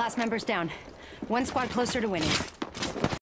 Last member's down. One squad closer to winning.